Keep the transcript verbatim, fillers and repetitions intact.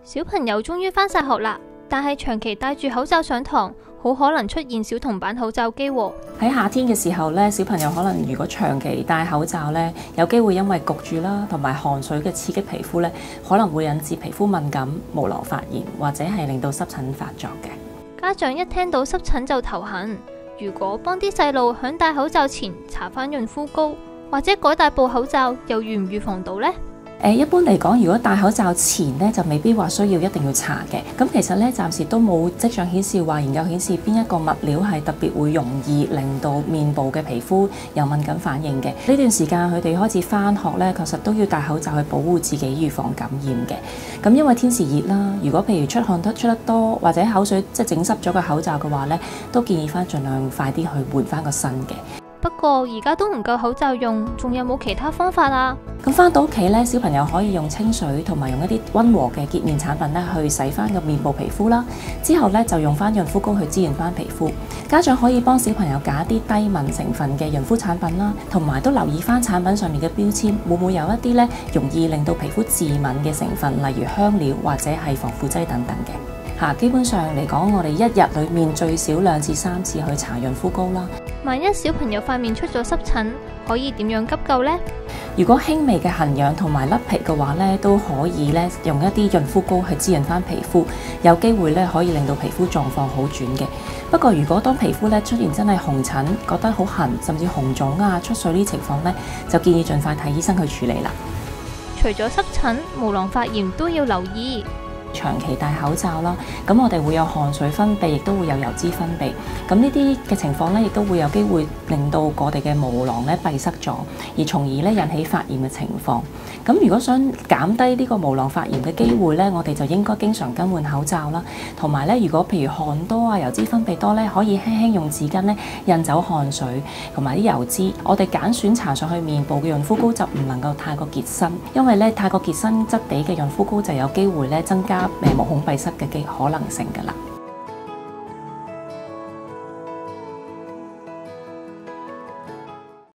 小朋友終於返晒學啦，但係長期戴住口罩上堂，好可能出現小童版口罩機喎。 喺夏天嘅時候咧，小朋友可能如果長期戴口罩咧，有機會因為焗住啦，同埋汗水嘅刺激皮膚咧，可能會引致皮膚敏感、毛囊發炎，或者係令到濕疹發作嘅。 家長一聽到濕疹就頭痕，如果幫啲細路響戴口罩前搽翻潤膚膏，或者改戴布口罩，又預唔預防到呢？ 誒一般嚟講，如果戴口罩前咧，就未必話需要一定要搽嘅。咁其實咧，暫時都冇跡象顯示話研究顯示邊一個物料係特別會容易令到面部嘅皮膚有敏感反應嘅。呢段時間佢哋開始返學咧，確實都要戴口罩去保護自己，預防感染嘅。咁因為天時熱啦，如果譬如出汗得出得多，或者口水即係整濕咗個口罩嘅話咧，都建議翻盡量快啲去換翻個新嘅。 不過而家都唔夠口罩用，仲有冇其他方法啊？ 咁返到屋企咧，小朋友可以用清水同埋用一啲溫和嘅潔面產品咧去洗翻個面部皮膚啦。之後咧就用翻潤膚膏去滋潤翻皮膚。家長可以幫小朋友揀一啲低敏成分嘅潤膚產品啦，同埋都留意翻產品上面嘅標籤，會唔會有一啲咧容易令到皮膚致敏嘅成分，例如香料或者係防腐劑等等嘅。嚇，基本上嚟講，我哋一日裡面最少兩至三次去搽潤膚膏啦。 萬一小朋友塊面出咗濕疹，可以點樣急救呢？ 如果輕微嘅痕癢同埋甩皮嘅話咧，都可以咧用一啲潤膚膏去滋潤翻皮膚，有機會咧可以令到皮膚狀況好轉嘅。不過如果當皮膚咧出現真係紅疹，覺得好痕，甚至紅腫啊、出水呢情況咧，就建議盡快睇醫生去處理啦。 除咗濕疹、毛囊發炎都要留意。 長期戴口罩啦，咁我哋會有汗水分泌，亦都會有油脂分泌。咁呢啲嘅情況咧，亦都會有機會令到我哋嘅毛囊咧閉塞咗，而從而咧引起發炎嘅情況。咁如果想減低呢個毛囊發炎嘅機會咧，我哋就應該經常更換口罩啦。同埋咧，如果譬如汗多啊、油脂分泌多咧，可以輕輕用紙巾咧印走汗水同埋啲油脂。我哋揀選搽上去面部嘅潤膚膏就唔能夠太過結身，因為咧太過結身質地嘅潤膚膏就有機會咧增加誒毛孔閉塞嘅機可能性㗎啦。